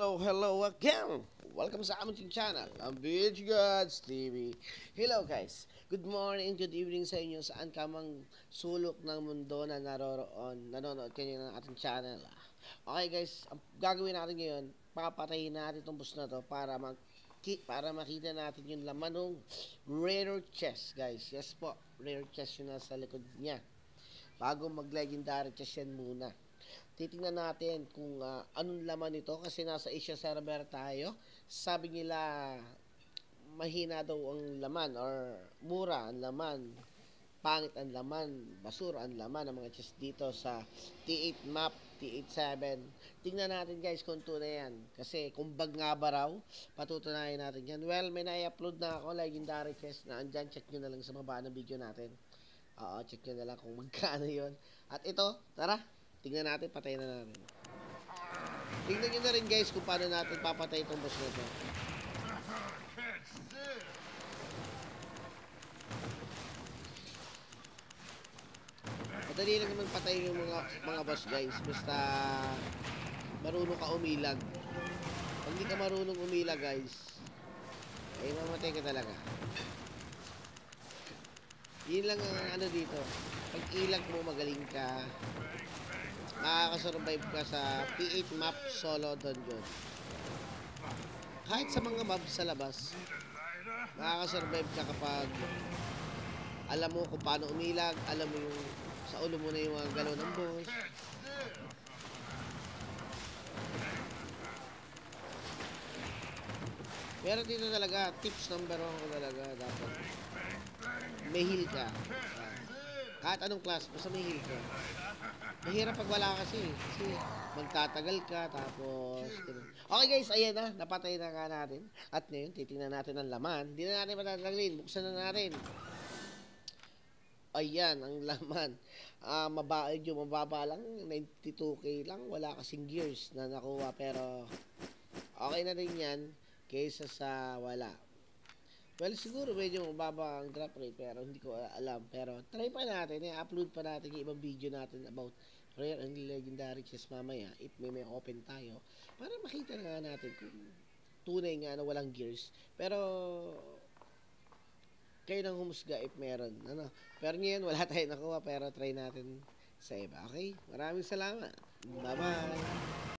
Hello again! Welcome sa aming channel, ang Beach Gods TV. Hello guys! Good morning, good evening sa inyo saan ka mang sulok ng mundo na nanonood kayo ng ating channel. Okay guys, ang gagawin natin ngayon, papatayin natin itong bus na to para makita natin yung laman ng rare chest guys. Yes po, rare chest yun nasa likod niya. Bago mag-legendary chest yan muna. Titingnan natin kung anong laman nito kasi nasa Asia server tayo. Sabi nila mahina daw ang laman or mura ang laman, pangit ang laman, basura ang laman ng mga chest dito sa T8 map, T87. Tingnan natin guys kung tunay yan. Kasi kung bag nga ba raw, patutunayan natin yan. Well, may na-upload na ako, legendary chest na andyan. Check nyo na lang sa baba ng video natin. Check nyo na lang kung magkano yon. At ito, tara, tingnan natin, patayin na natin. Tingnan nyo na rin guys kung paano natin papatay itong boss na ito. Madali lang naman patay yung mga boss guys. Basta marunong ka umilag. Pag hindi ka marunong umilag guys, ay mamatay ka talaga. Yun lang ang ano dito. Pag ilag mo magaling ka, makakasurvive ka sa P8 map solo dungeon. Kahit sa mga mobs sa labas, makakasurvive ka kapag alam mo kung paano umilag, alam mo yung sa ulo mo na yung mga galaw ng boss. Pero dito talaga, tips number 1 ko talaga, dapat may heal ka. Kahit anong class, basta may heal ka. Mahirap pag wala kasi magtatagal ka, tapos okay guys, ayan na, napatay na nga natin. At ngayon, titingnan natin ang laman. Hindi na natin matatagalin, buksan na natin. Ayan, ang laman. Mababa lang, 92k lang, wala kasing gears na nakuha, pero okay na rin yan, kaysa sa wala. Well, siguro medyo mababa ang drop rate pero hindi ko alam. Pero try pa natin, i-upload pa natin yung ibang video natin about rare and legendary chest mamaya if may open tayo. Para makita nga natin kung tunay nga na walang gears. Pero kayo nang humusga if meron. Pero ngayon wala tayong nakuha pero try natin sa iba. Okay? Maraming salamat. Bye-bye!